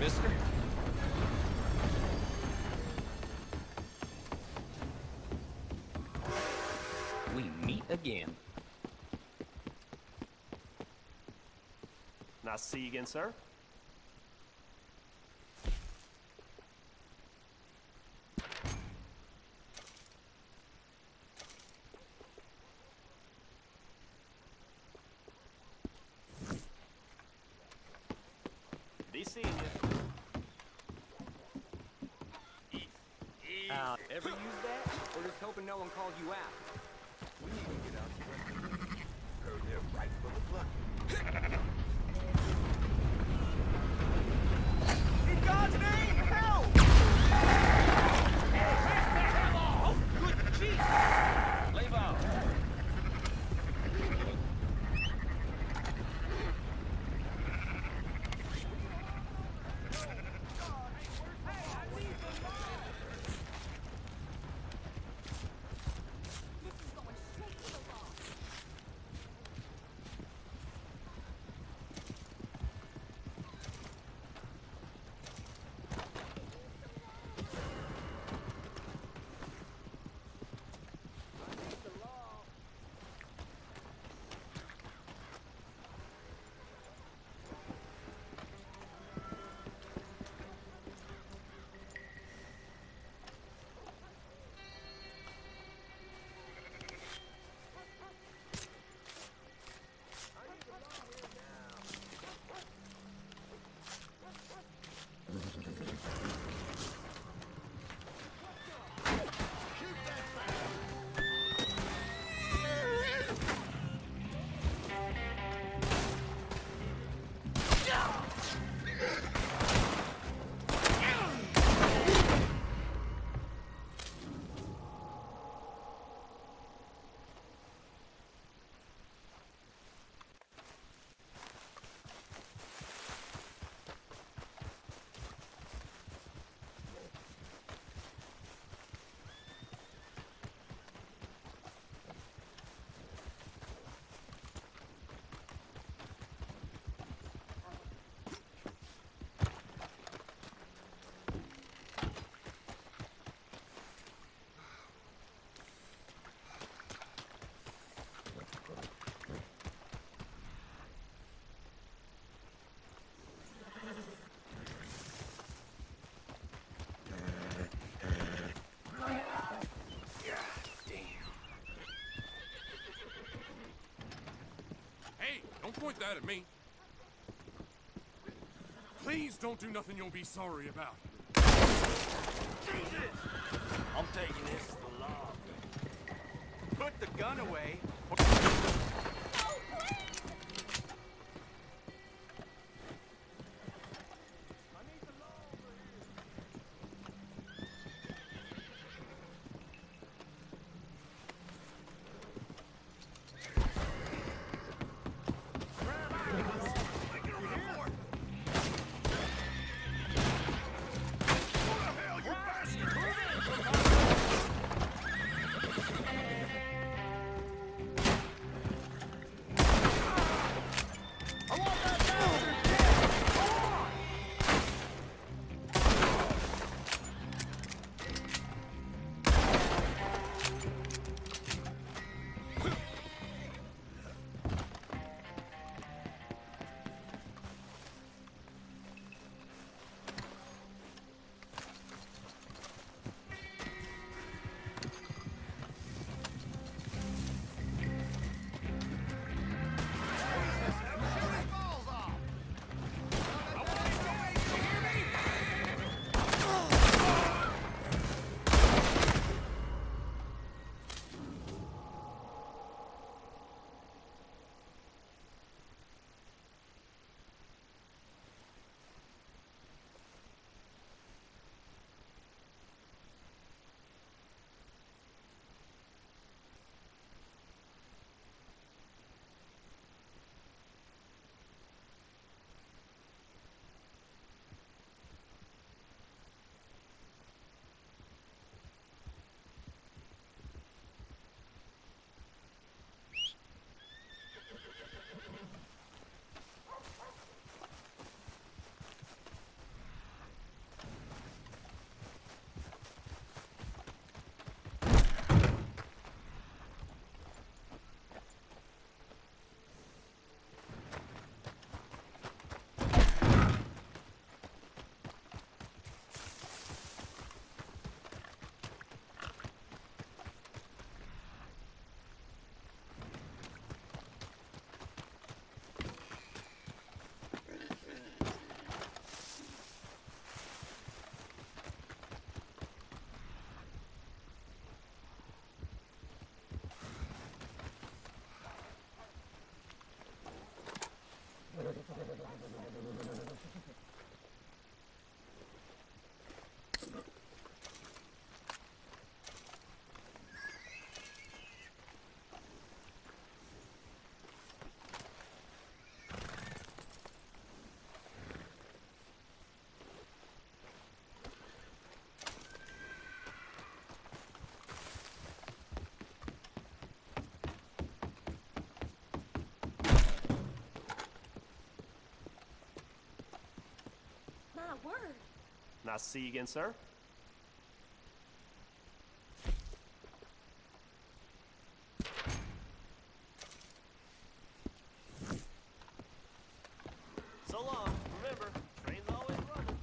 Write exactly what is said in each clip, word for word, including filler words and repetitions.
mister. We meet again. Nice to see you again, sir. Be seeing you. Uh, ever use that? Or just hoping no one called you out? We need to get out to Heard they're right for the blood. In God's name, help! Oh, good jeez! Leave out. Don't point that at me. Please don't do nothing you'll be sorry about. Jesus! I'm taking this as the law. Put the gun away. Nice to see you again, sir. So long. Remember, train's always running.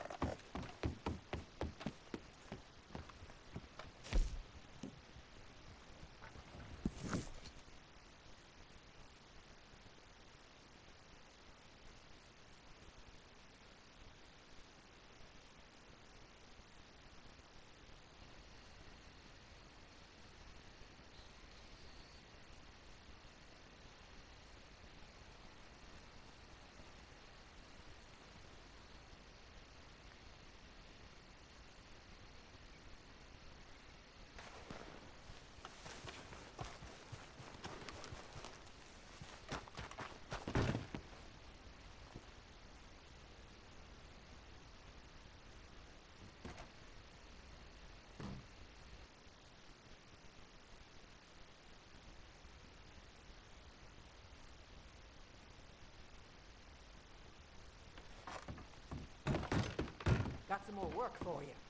Got some more work for you.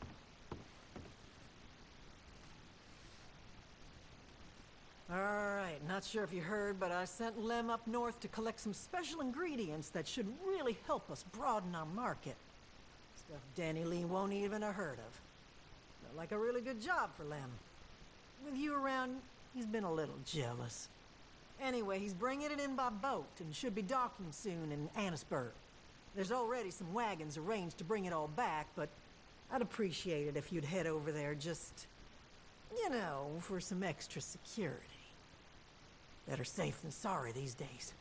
Alright, not sure if you heard, but I sent Lem up north to collect some special ingredients that should really help us broaden our market. Stuff Danny Lee won't even have heard of. Felt like a really good job for Lem. With you around, he's been a little jealous. Anyway, he's bringing it in by boat and should be docking soon in Annisburg. There's already some wagons arranged to bring it all back, but I'd appreciate it if you'd head over there just, you know, for some extra security. Better safe than sorry these days.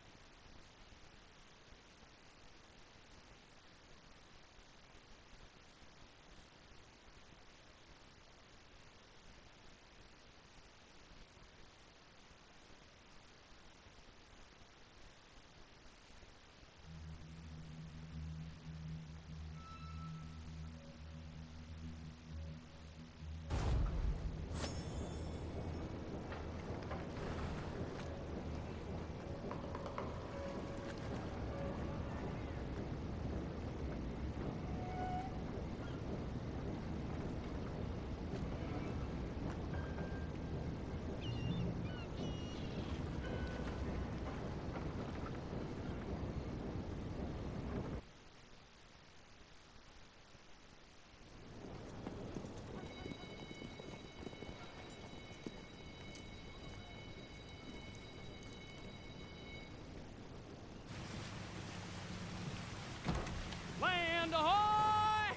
Ahoy!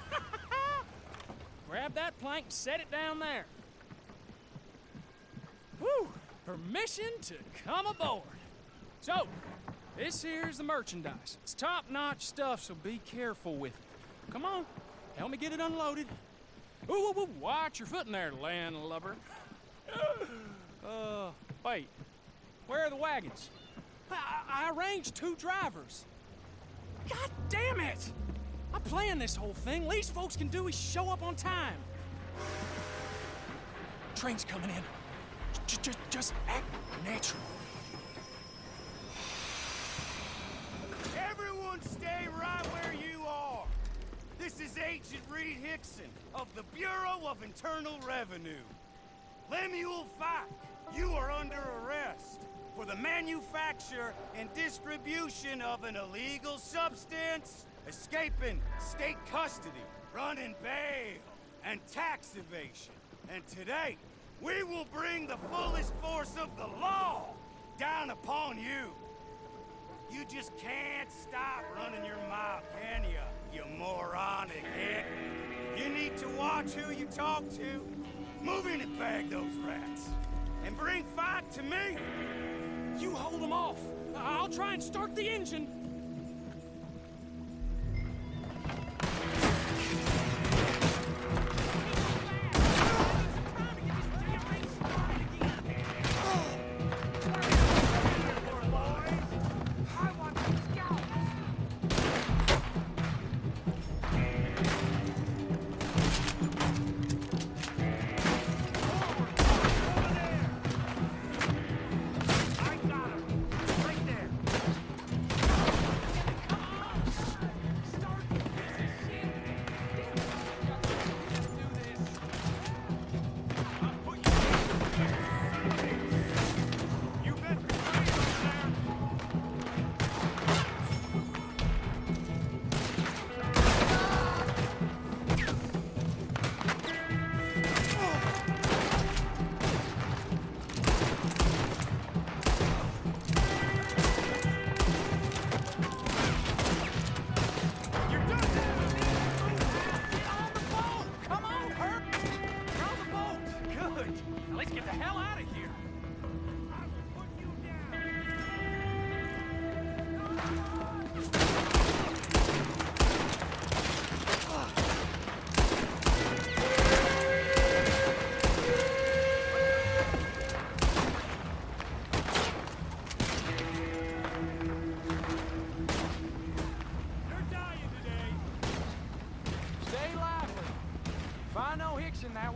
Grab that plank and set it down there. Whew! Permission to come aboard. So, this here's the merchandise. It's top-notch stuff, so be careful with it. Come on, help me get it unloaded. Ooh, ooh, ooh, watch your foot in there, landlubber. uh, wait, where are the wagons? I, I arranged two drivers. God damn it! I planned this whole thing. Least folks can do is show up on time. Train's coming in. Just, just, just act natural. Everyone stay right where you are. This is Agent Reed Hickson of the Bureau of Internal Revenue. Lemuel Fike, you are under arrest for the manufacture and distribution of an illegal substance, escaping state custody, running bail, and tax evasion. And today, we will bring the fullest force of the law down upon you. You just can't stop running your mouth, can you, you moronic hick? You need to watch who you talk to. Move in and bag those rats. And bring Fike to me. You hold them off. I'll try and start the engine.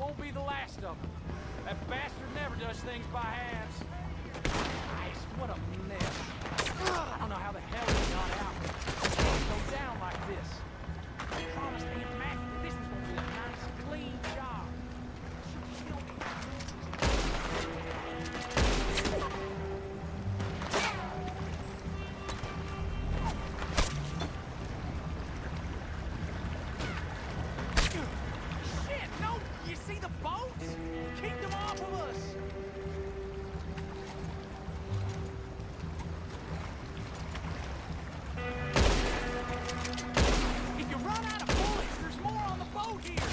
won't be the last of them. That bastard never does things by halves. Christ, what a mess. I don't know how the hell he got out. It can't go down like this. I promised Aunt Maggie that this was gonna be a nice, clean job. She killed me. Shit, no! You see the boats? Keep them off of us! If you run out of bullets, there's more on the boat here!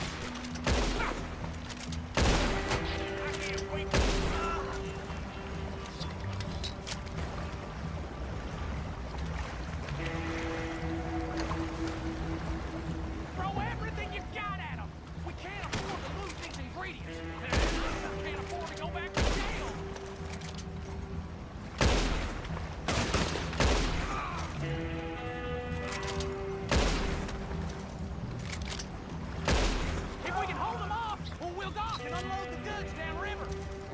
I can't wait! Throw everything you've got at them! We can't afford to lose these ingredients! I can't afford to go back to jail! If we can hold them off, well, we'll dock and unload the goods downriver.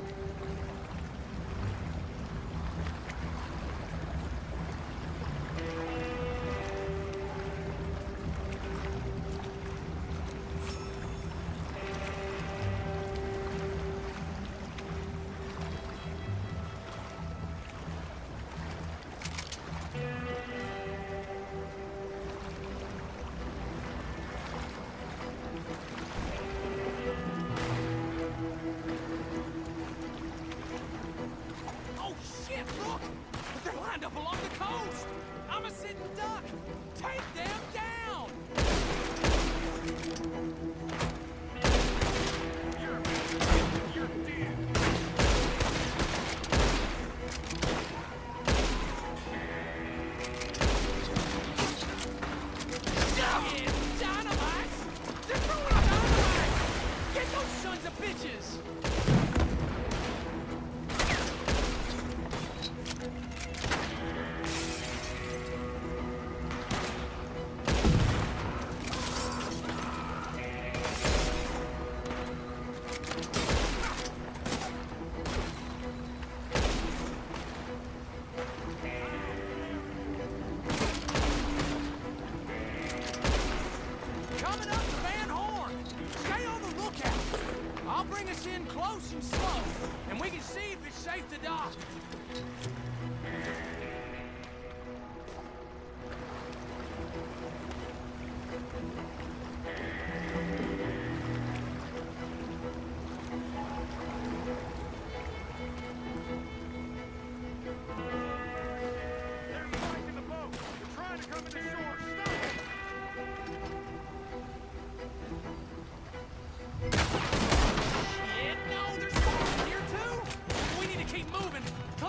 Oh, shit, look! They're lined up along the coast! I'm a sitting duck! Take them down! You're... you're dead! Yeah, dynamite! They're throwing dynamite! Get those sons of bitches! Coming up to Van Horn! Stay on the lookout! I'll bring us in close and slow, and we can see if it's safe to dock. They're fighting the boat. They're trying to come to the shore. Stop it! Shit, no, there's more here too! We need to keep moving.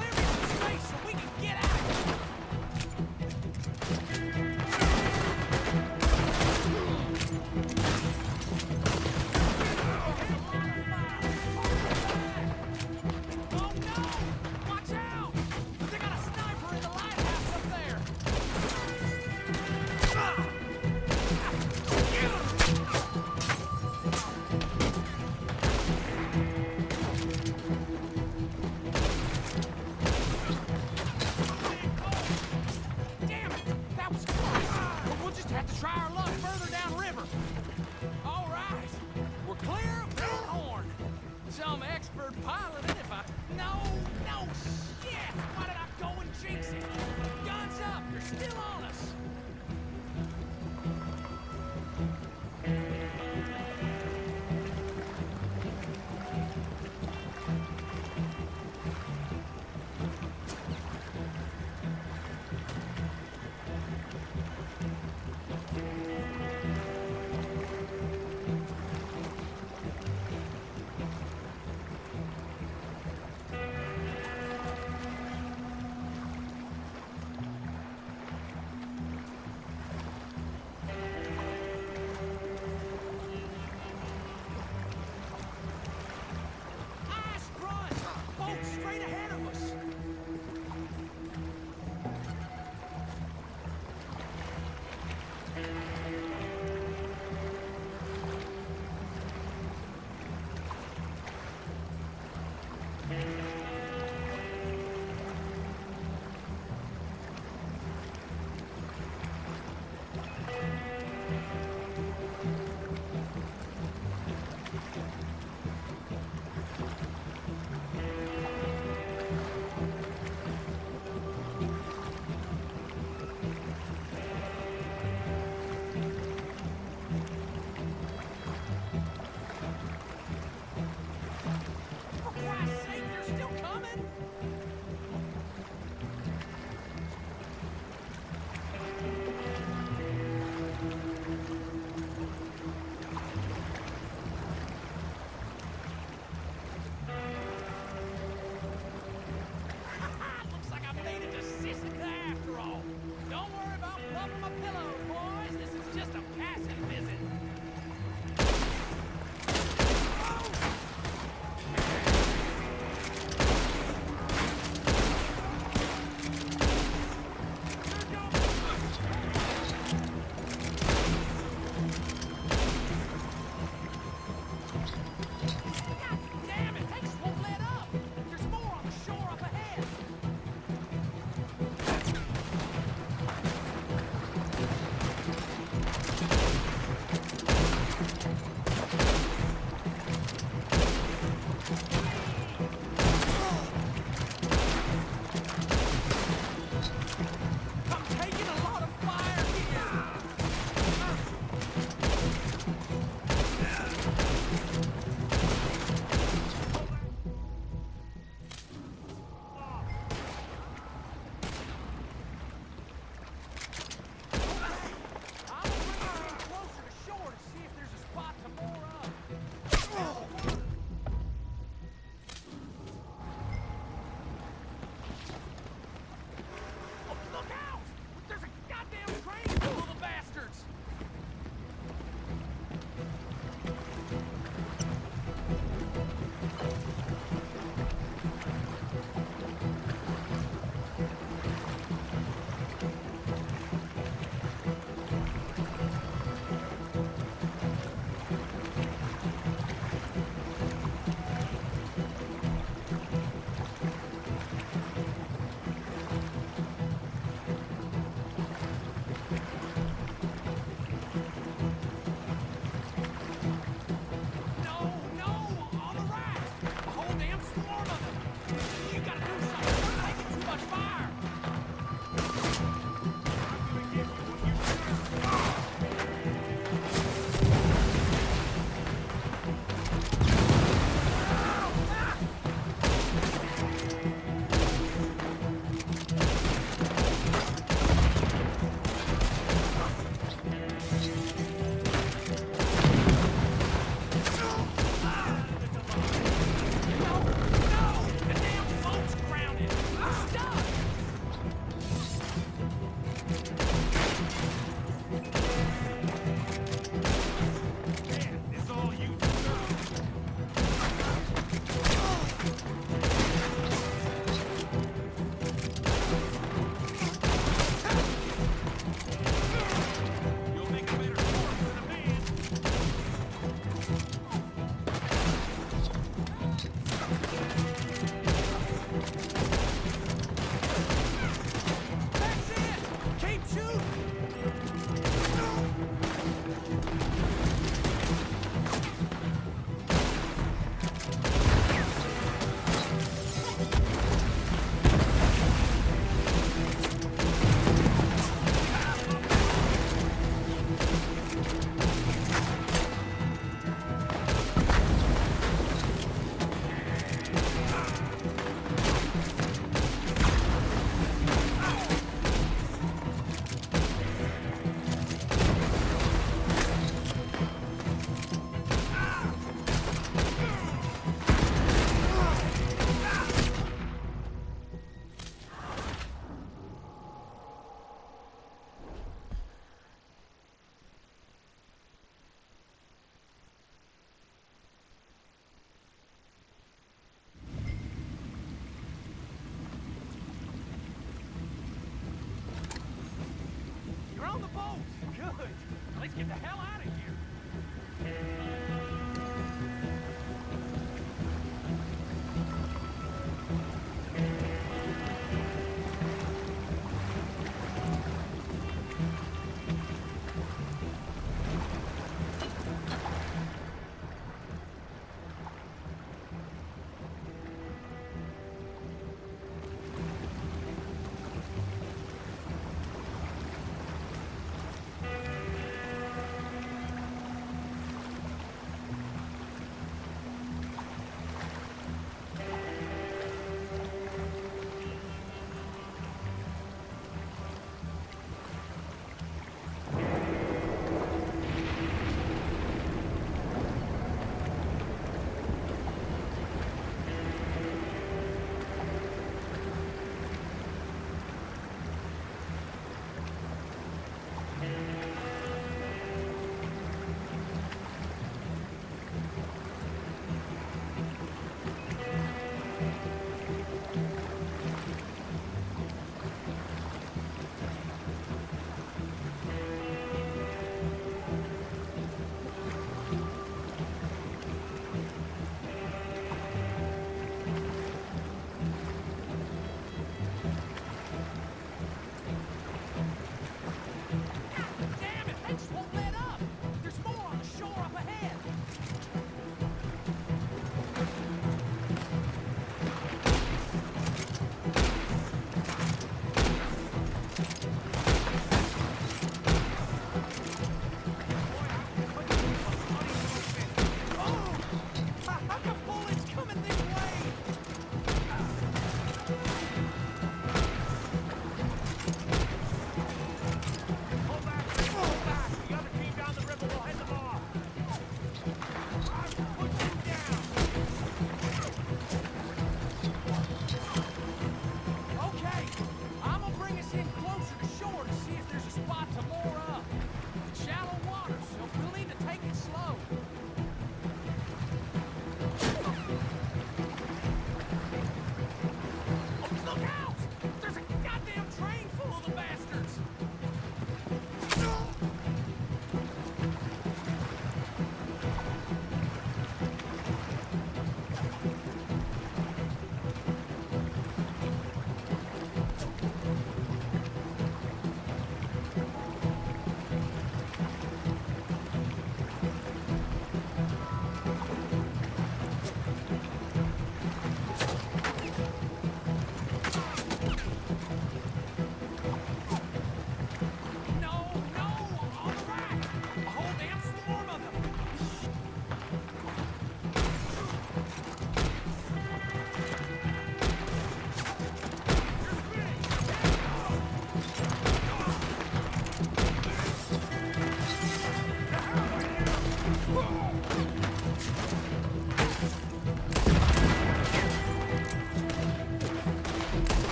Good. Let's get the hell out of here.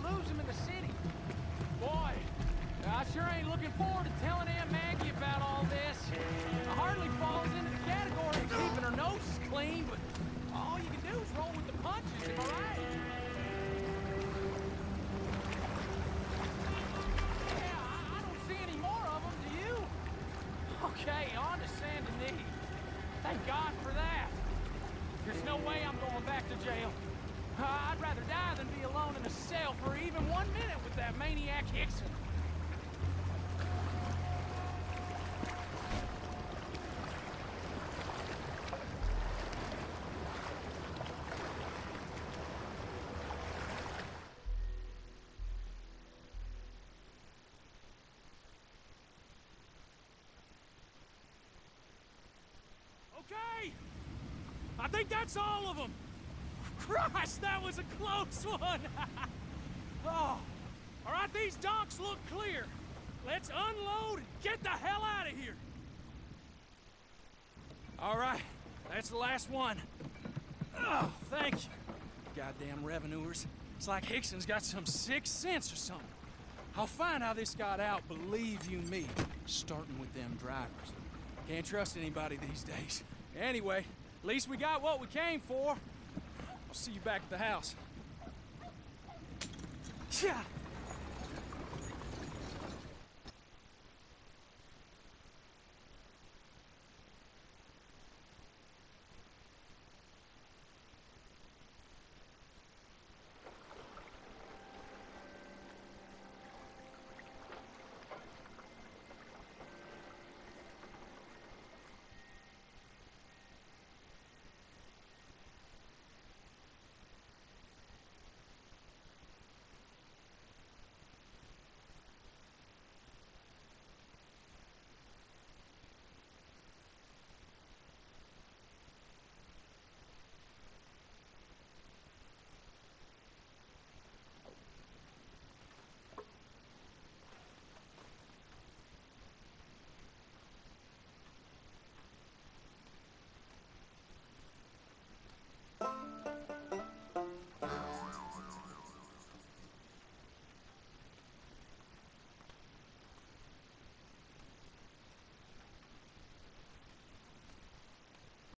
lose him in the city. Boy, I sure ain't looking forward to telling Aunt Maggie about all this. It hardly falls into the category of keeping her nose clean, but all you can do is roll with the punches, am I right? Yeah, I, I don't see any more of them, do you? Okay, on to Saint Denis. Thank God for that. There's no way I'm going back to jail. Uh, I'd rather die than be alone in a cell for even one minute with that maniac Hickson. Okay! I think that's all of them! Christ, that was a close one! Oh, all right, these docks look clear. Let's unload and get the hell out of here! All right, that's the last one. Oh, thank you. Goddamn revenuers. It's like Hickson's got some sixth sense or something. I'll find how this got out, believe you me, starting with them drivers. Can't trust anybody these days. Anyway, at least we got what we came for. I'll see you back at the house. Yeah.